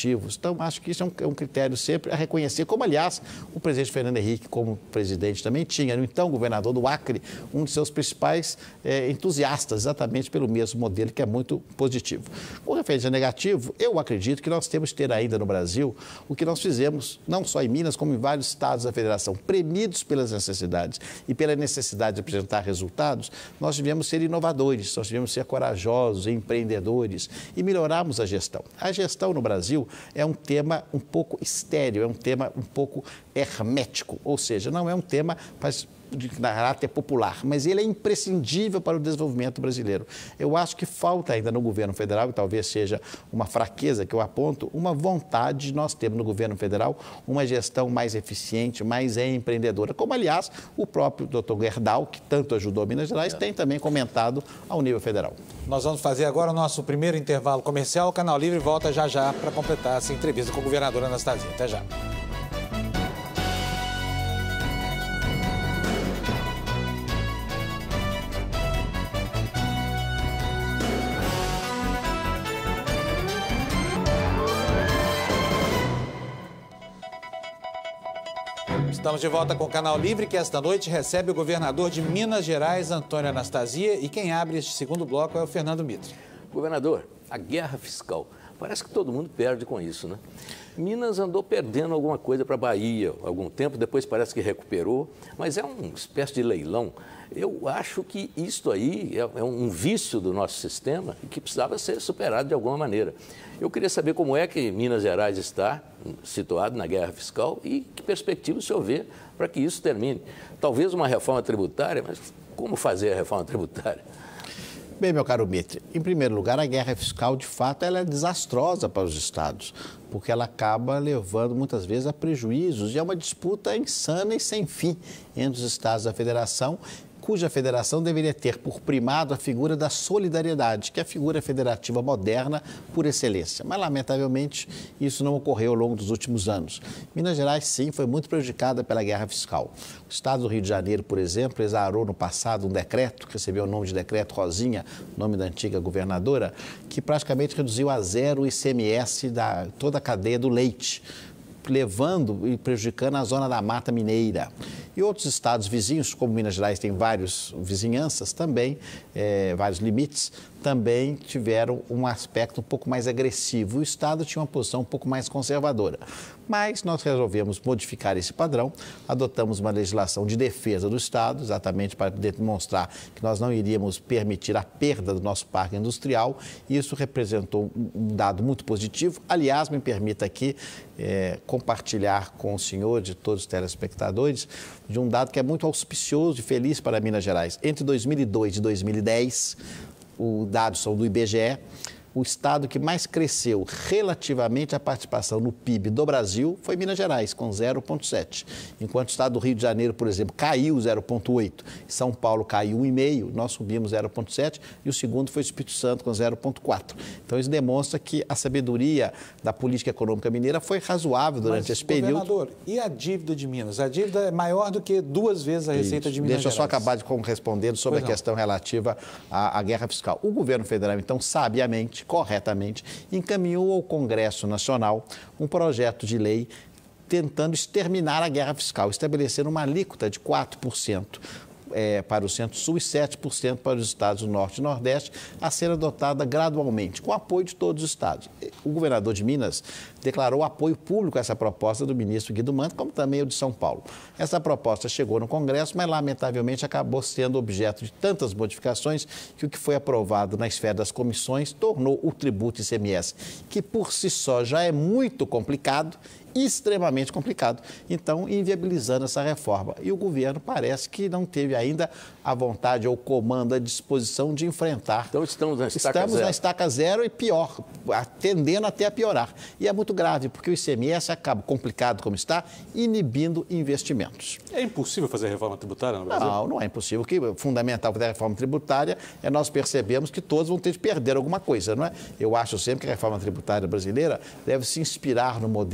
negativos. Então, acho que isso é um, é um critério sempre a reconhecer, como, aliás, o presidente Fernando Henrique, como presidente, também tinha. No então, governador do Acre, um de seus principais é, entusiastas, exatamente pelo mesmo modelo, que é muito positivo. Com referência a negativo, eu acredito que nós temos que ter ainda no Brasil o que nós fizemos, não só em Minas, como em vários estados da federação, premidos pelas necessidades e pela necessidade de apresentar resultados, nós devemos ser inovadores, nós devemos ser corajosos, empreendedores e melhorarmos a gestão. A gestão no Brasil é um tema um pouco estéril, é um tema um pouco hermético, ou seja, não é um tema de caráter popular, mas ele é imprescindível para o desenvolvimento brasileiro. Eu acho que falta ainda no governo federal, e talvez seja uma fraqueza que eu aponto, uma vontade de nós termos no governo federal uma gestão mais eficiente, mais empreendedora, como, aliás, o próprio doutor Gerdau, que tanto ajudou Minas Gerais, tem também comentado ao nível federal. Nós vamos fazer agora o nosso primeiro intervalo comercial. O Canal Livre volta já já para completar essa entrevista com a governadora Anastasia. Até já. Estamos de volta com o Canal Livre, que esta noite recebe o governador de Minas Gerais, Antônio Anastasia, e quem abre este segundo bloco é o Fernando Mitre. Governador, a guerra fiscal, parece que todo mundo perde com isso, né? Minas andou perdendo alguma coisa para a Bahia há algum tempo, depois parece que recuperou, mas é uma espécie de leilão. Eu acho que isto aí é um vício do nosso sistema e que precisava ser superado de alguma maneira. Eu queria saber como é que Minas Gerais está situado na guerra fiscal e que perspectiva o senhor vê para que isso termine. Talvez uma reforma tributária, mas como fazer a reforma tributária? Bem, meu caro Mitre, em primeiro lugar, a guerra fiscal, de fato, ela é desastrosa para os estados, porque ela acaba levando, muitas vezes, a prejuízos e é uma disputa insana e sem fim entre os estados da federação, cuja federação deveria ter por primado a figura da solidariedade, que é a figura federativa moderna por excelência. Mas, lamentavelmente, isso não ocorreu ao longo dos últimos anos. Minas Gerais, sim, foi muito prejudicada pela guerra fiscal. O estado do Rio de Janeiro, por exemplo, exarou no passado um decreto, que recebeu o nome de decreto Rosinha, nome da antiga governadora, que praticamente reduziu a zero o I C M S da toda a cadeia do leite, levando e prejudicando a zona da Mata Mineira. E outros estados vizinhos, como Minas Gerais tem várias vizinhanças também, é, vários limites, também tiveram um aspecto um pouco mais agressivo. O estado tinha uma posição um pouco mais conservadora. Mas nós resolvemos modificar esse padrão, adotamos uma legislação de defesa do estado, exatamente para demonstrar que nós não iríamos permitir a perda do nosso parque industrial. E isso representou um dado muito positivo. Aliás, me permita aqui é, compartilhar com o senhor, de todos os telespectadores, de um dado que é muito auspicioso e feliz para Minas Gerais. Entre dois mil e dois e dois mil e dez, os dados são do I B G E, o estado que mais cresceu relativamente à participação no P I B do Brasil foi Minas Gerais, com zero vírgula sete. Enquanto o estado do Rio de Janeiro, por exemplo, caiu zero vírgula oito. São Paulo caiu um vírgula cinco, nós subimos zero vírgula sete e o segundo foi o Espírito Santo com zero vírgula quatro. Então, isso demonstra que a sabedoria da política econômica mineira foi razoável durante Mas, esse período. Governador, e a dívida de Minas? A dívida é maior do que duas vezes a receita isso. de Minas Deixa eu Gerais. só acabar de responder sobre pois a questão não. relativa à, à guerra fiscal. O governo federal, então, sabiamente, corretamente, encaminhou ao Congresso Nacional um projeto de lei tentando exterminar a guerra fiscal, estabelecendo uma alíquota de quatro por cento é, para o Centro-Sul e sete por cento para os estados do Norte e Nordeste, a ser adotada gradualmente, com apoio de todos os estados. O governador de Minas declarou apoio público a essa proposta do ministro Guido Mantega, como também o de São Paulo. Essa proposta chegou no Congresso, mas lamentavelmente acabou sendo objeto de tantas modificações que o que foi aprovado na esfera das comissões tornou o tributo I C M S, que por si só já é muito complicado, extremamente complicado, então inviabilizando essa reforma. E o governo parece que não teve ainda a vontade ou o comando, a disposição de enfrentar. Então estamos na estaca estamos zero. na estaca zero e pior, tendendo até a piorar. E é muito grave, porque o I C M S acaba, complicado como está, inibindo investimentos. É impossível fazer reforma tributária no Brasil? Não, não é impossível. O que é fundamental para a reforma tributária é nós percebemos que todos vão ter de perder alguma coisa, não é? Eu acho sempre que a reforma tributária brasileira deve se inspirar no modelo espanhol,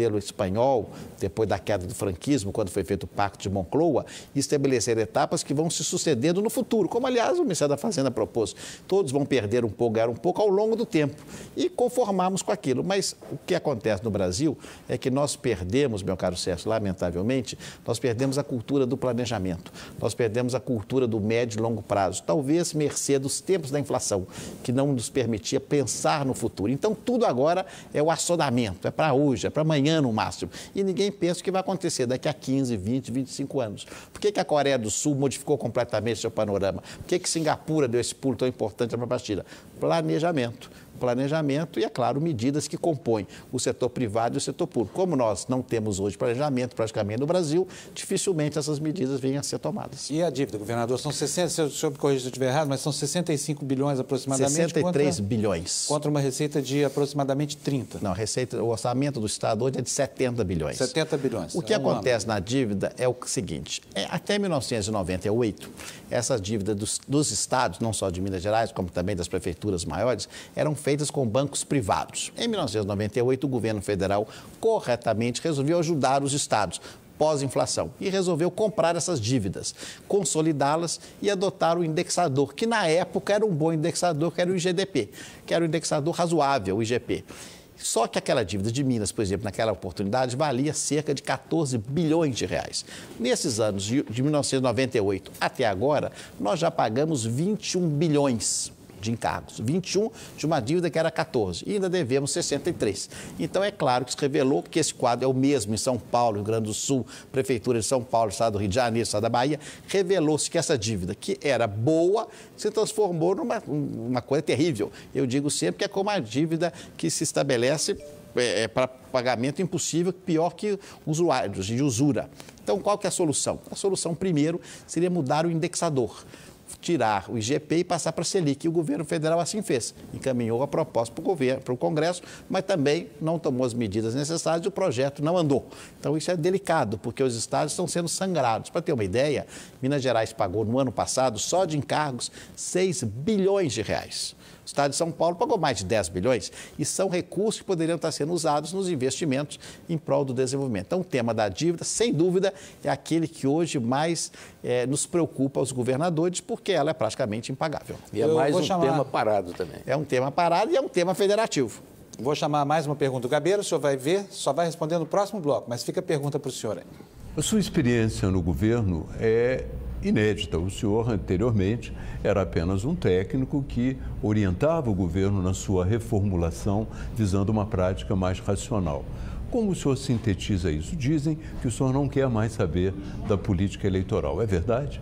espanhol, depois da queda do franquismo, quando foi feito o Pacto de Moncloa, e estabelecer etapas que vão se sucedendo no futuro, como, aliás, o Ministério da Fazenda propôs. Todos vão perder um pouco, ganhar um pouco ao longo do tempo e conformarmos com aquilo. Mas o que acontece no Brasil é que nós perdemos, meu caro Sérgio, lamentavelmente, nós perdemos a cultura do planejamento, nós perdemos a cultura do médio e longo prazo, talvez mercê dos tempos da inflação, que não nos permitia pensar no futuro. Então, tudo agora é o assodamento, é para hoje, é para amanhã no máximo. E ninguém pensa o que vai acontecer daqui a quinze, vinte, vinte e cinco anos. Por que que a Coreia do Sul modificou completamente seu panorama? Por que que Singapura deu esse pulo tão importante para a partida? Planejamento. Planejamento e, é claro, medidas que compõem o setor privado e o setor público. Como nós não temos hoje planejamento praticamente no Brasil, dificilmente essas medidas venham a ser tomadas. E a dívida, governador? São sessenta, se o senhor me corrija se eu estiver errado, mas são sessenta e cinco bilhões aproximadamente. sessenta e três contra, bilhões. Contra uma receita de aproximadamente trinta. Não, a receita, o orçamento do Estado hoje é de setenta bilhões. setenta bilhões. O que é um acontece ano. na dívida é o seguinte, é, até mil novecentos e noventa e oito, essas dívidas dos, dos estados, não só de Minas Gerais, como também das prefeituras maiores, eram feitas com bancos privados. Em mil novecentos e noventa e oito, o governo federal corretamente resolveu ajudar os estados pós-inflação e resolveu comprar essas dívidas, consolidá-las e adotar o indexador, que na época era um bom indexador, que era o I G D P, que era um indexador razoável, o I G P. Só que aquela dívida de Minas, por exemplo, naquela oportunidade, valia cerca de quatorze bilhões de reais. Nesses anos de mil novecentos e noventa e oito até agora, nós já pagamos vinte e um bilhões de encargos, vinte e um de uma dívida que era quatorze, e ainda devemos sessenta e três. Então, é claro que se revelou que esse quadro é o mesmo em São Paulo, Rio Grande do Sul, Prefeitura de São Paulo, Estado do Rio de Janeiro, Estado da Bahia, revelou-se que essa dívida, que era boa, se transformou numa uma coisa terrível. Eu digo sempre que é como a dívida que se estabelece é, é, para pagamento impossível, pior que usuários, de usura. Então, qual que é a solução? A solução, primeiro, seria mudar o indexador, tirar o I G P e passar para a Selic. E o governo federal assim fez. Encaminhou a proposta para o governo, para o Congresso, mas também não tomou as medidas necessárias e o projeto não andou. Então, isso é delicado, porque os estados estão sendo sangrados. Para ter uma ideia, Minas Gerais pagou no ano passado, só de encargos, seis bilhões de reais. O Estado de São Paulo pagou mais de dez bilhões e são recursos que poderiam estar sendo usados nos investimentos em prol do desenvolvimento. Então, o tema da dívida, sem dúvida, é aquele que hoje mais é, nos preocupa aos governadores, porque ela é praticamente impagável. E é mais um chamar... tema parado também. É um tema parado e é um tema federativo. Vou chamar mais uma pergunta do Gabeira, o senhor vai ver, só vai responder no próximo bloco, mas fica a pergunta para o senhor aí. A sua experiência no governo é inédita. O senhor, anteriormente, era apenas um técnico que orientava o governo na sua reformulação, visando uma prática mais racional. Como o senhor sintetiza isso? Dizem que o senhor não quer mais saber da política eleitoral. É verdade?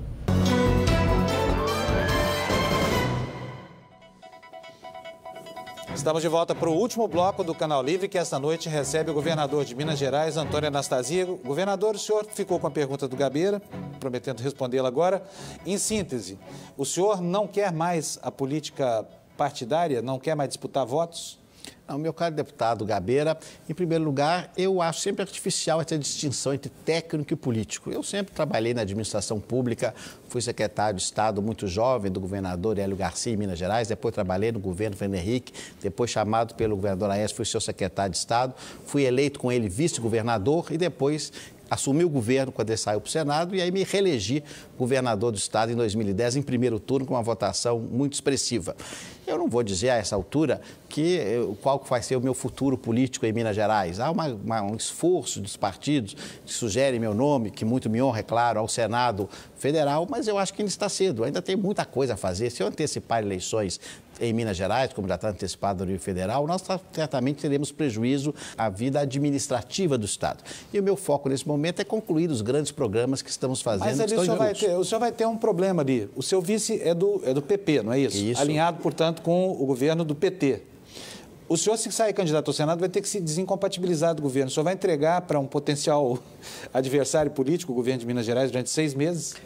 Estamos de volta para o último bloco do Canal Livre, que esta noite recebe o governador de Minas Gerais, Antônio Anastasia. Governador, o senhor ficou com a pergunta do Gabeira, prometendo respondê-la agora. Em síntese, o senhor não quer mais a política partidária, não quer mais disputar votos? Não, meu caro deputado Gabeira, em primeiro lugar, eu acho sempre artificial essa distinção entre técnico e político. Eu sempre trabalhei na administração pública, fui secretário de Estado muito jovem do governador Hélio Garcia em Minas Gerais, depois trabalhei no governo Fernando Henrique, depois chamado pelo governador Aécio, fui seu secretário de Estado, fui eleito com ele vice-governador e depois assumi o governo quando ele saiu para o Senado e aí me reelegi governador do Estado em dois mil e dez, em primeiro turno, com uma votação muito expressiva. Eu não vou dizer a essa altura que, qual vai ser o meu futuro político em Minas Gerais. Há uma, uma, um esforço dos partidos que sugerem meu nome, que muito me honra, é claro, ao Senado Federal, mas eu acho que ainda está cedo, ainda tem muita coisa a fazer. Se eu antecipar eleições em Minas Gerais, como já está antecipado no nível federal, nós certamente teremos prejuízo à vida administrativa do Estado. E o meu foco nesse momento é concluir os grandes programas que estamos fazendo. Mas ali o senhor, vai ter, o senhor vai ter um problema ali. O seu vice é do, é do P P, não é isso? Isso. Alinhado, portanto, com o governo do P T. O senhor, se sair candidato ao Senado, vai ter que se desincompatibilizar do governo. O senhor vai entregar para um potencial adversário político o governo de Minas Gerais durante seis meses?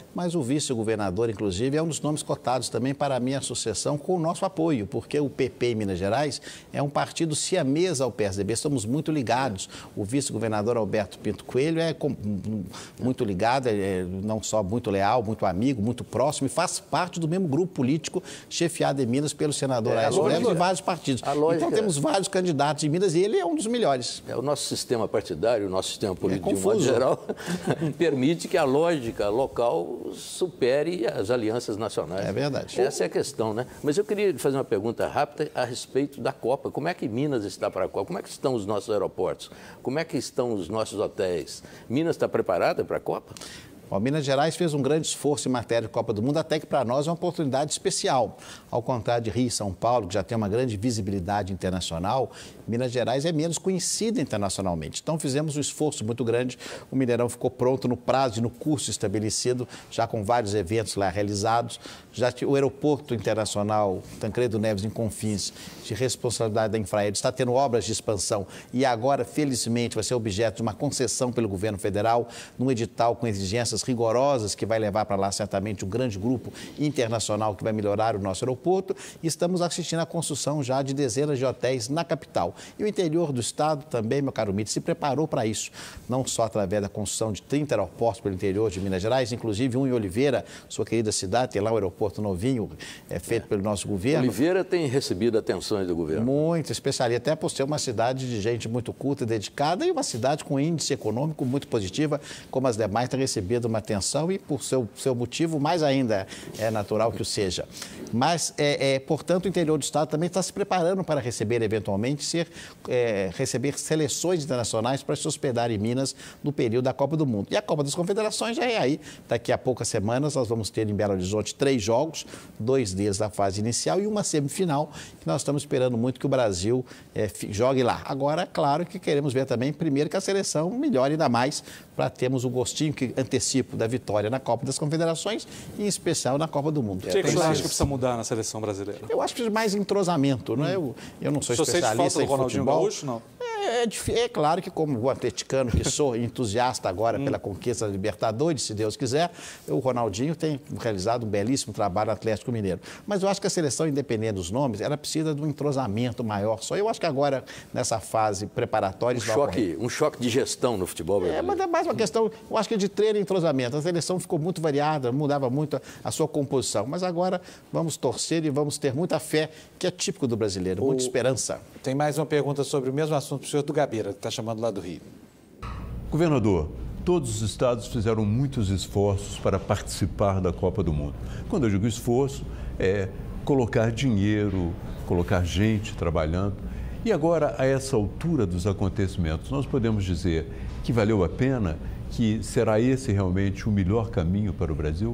mas o vice-governador, inclusive, é um dos nomes cotados também para a minha sucessão com o nosso apoio, porque o P P em Minas Gerais é um partido siamês ao P S D B, estamos muito ligados. O vice-governador Alberto Pinto Coelho é muito ligado, é não só muito leal, muito amigo, muito próximo e faz parte do mesmo grupo político chefiado em Minas pelo senador é, Aécio Neves e vários partidos. Lógica, então temos vários candidatos em Minas e ele é um dos melhores. É, o nosso sistema partidário, o nosso sistema político, é de modo geral, permite que a lógica local supere as alianças nacionais. É verdade. Essa é a questão, né? Mas eu queria fazer uma pergunta rápida a respeito da Copa. Como é que Minas está para a Copa? Como é que estão os nossos aeroportos? Como é que estão os nossos hotéis? Minas está preparada para a Copa? Bom, Minas Gerais fez um grande esforço em matéria de Copa do Mundo, até que para nós é uma oportunidade especial. Ao contrário de Rio e São Paulo, que já tem uma grande visibilidade internacional, Minas Gerais é menos conhecida internacionalmente. Então fizemos um esforço muito grande, o Mineirão ficou pronto no prazo e no curso estabelecido, já com vários eventos lá realizados. Já o aeroporto internacional Tancredo Neves em Confins, de responsabilidade da Infraero, está tendo obras de expansão e agora, felizmente, vai ser objeto de uma concessão pelo governo federal, num edital com exigências rigorosas que vai levar para lá certamente um grande grupo internacional que vai melhorar o nosso aeroporto, e estamos assistindo à construção já de dezenas de hotéis na capital. E o interior do estado também, meu caro Mito, se preparou para isso, não só através da construção de trinta aeroportos pelo interior de Minas Gerais, inclusive um em Oliveira, sua querida cidade, tem lá um aeroporto novinho, é feito é. pelo nosso governo. Oliveira tem recebido atenções do governo. Muito, especialista, até por ser uma cidade de gente muito culta e dedicada e uma cidade com índice econômico muito positiva, como as demais, tem recebido uma atenção e por seu, seu motivo mais ainda é natural que o seja. Mas, é, é, portanto, o interior do estado também está se preparando para receber, eventualmente, ser, é, receber seleções internacionais para se hospedar em Minas no período da Copa do Mundo. E a Copa das Confederações já é aí. Daqui a poucas semanas nós vamos ter em Belo Horizonte três jogos, dois deles da fase inicial e uma semifinal, que nós estamos esperando muito que o Brasil é, jogue lá. Agora, é claro que queremos ver também, primeiro, que a seleção melhore ainda mais para termos o gostinho que antecipo da vitória na Copa das Confederações e, em especial, na Copa do Mundo. O que é, você acha que precisa mudar na seleção brasileira? Eu acho que precisa mais entrosamento, não é? Eu, eu não sou Você especialista em Ronaldinho futebol. Gaúcho, não? É, é, é claro que, como o atleticano que sou, entusiasta agora pela conquista da Libertadores, se Deus quiser, o Ronaldinho tem realizado um belíssimo trabalho no Atlético Mineiro. Mas eu acho que a seleção, independente dos nomes, ela precisa de um entrosamento maior. Só eu acho que agora, nessa fase preparatória... Um choque, um choque de gestão no futebol brasileiro. É, mas é mais uma questão, eu acho que de treino e entrosamento. A seleção ficou muito variada, mudava muito a, a sua composição. Mas agora vamos torcer e vamos ter muita fé, que é típico do brasileiro, muita o... esperança. Tem mais uma pergunta sobre o mesmo assunto para o senhor do Gabeira, que está chamando lá do Rio. Governador, todos os estados fizeram muitos esforços para participar da Copa do Mundo. Quando eu digo esforço, é colocar dinheiro, colocar gente trabalhando. E agora, a essa altura dos acontecimentos, nós podemos dizer que valeu a pena, que será esse realmente o melhor caminho para o Brasil?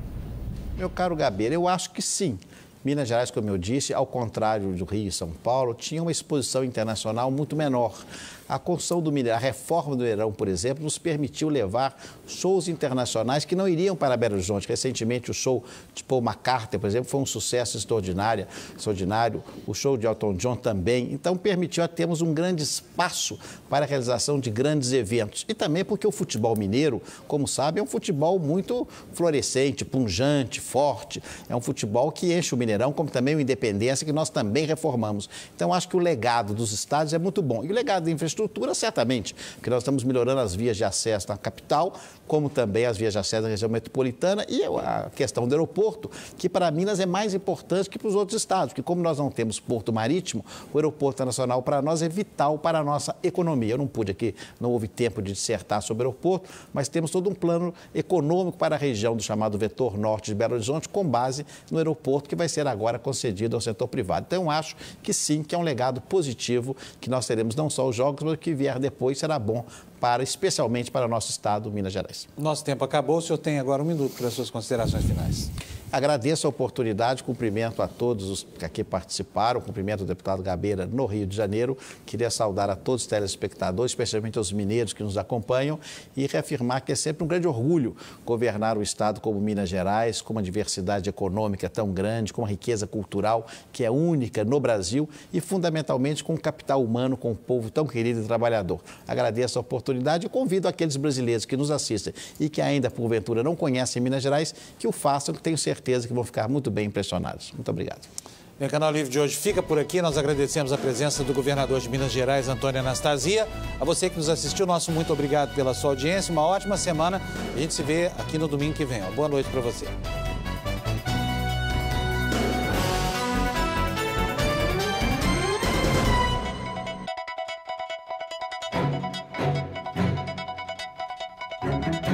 Meu caro Gabeira, eu acho que sim. Minas Gerais, como eu disse, ao contrário do Rio e São Paulo, tinha uma exposição internacional muito menor. A construção do Mineirão, a reforma do Mineirão, por exemplo, nos permitiu levar shows internacionais que não iriam para Belo Horizonte. Recentemente, o show de Paul McCartney, por exemplo, foi um sucesso extraordinário. extraordinário. O show de Elton John também. Então, permitiu a termos um grande espaço para a realização de grandes eventos. E também porque o futebol mineiro, como sabe, é um futebol muito florescente, punjante, forte. É um futebol que enche o Mineirão, como também o Independência, que nós também reformamos. Então, acho que o legado dos estádios é muito bom. E o legado da infraestrutura, certamente, porque nós estamos melhorando as vias de acesso na capital, como também as vias de acesso na região metropolitana e a questão do aeroporto, que para Minas é mais importante que para os outros estados, porque como nós não temos porto marítimo, o aeroporto nacional para nós é vital para a nossa economia. Eu não pude aqui, não houve tempo de dissertar sobre o aeroporto, mas temos todo um plano econômico para a região do chamado vetor norte de Belo Horizonte, com base no aeroporto que vai ser agora concedido ao setor privado. Então, eu acho que sim, que é um legado positivo, que nós teremos não só os jogos, mas o que vier depois será bom, para, especialmente para o nosso estado, Minas Gerais. Nosso tempo acabou, o senhor tem agora um minuto para as suas considerações finais. Agradeço a oportunidade, cumprimento a todos os que aqui participaram, cumprimento o deputado Gabeira no Rio de Janeiro. Queria saudar a todos os telespectadores, especialmente aos mineiros que nos acompanham, e reafirmar que é sempre um grande orgulho governar o estado como Minas Gerais, com uma diversidade econômica tão grande, com uma riqueza cultural que é única no Brasil e, fundamentalmente, com um capital humano, com um povo tão querido e trabalhador. Agradeço a oportunidade e convido aqueles brasileiros que nos assistem e que ainda, porventura, não conhecem Minas Gerais, que o façam, que tenho certeza que vão ficar muito bem impressionados. Muito obrigado. O Canal Livre de hoje fica por aqui. Nós agradecemos a presença do governador de Minas Gerais, Antônio Anastasia. A você que nos assistiu, nosso muito obrigado pela sua audiência. Uma ótima semana. A gente se vê aqui no domingo que vem. Boa noite para você. Thank you.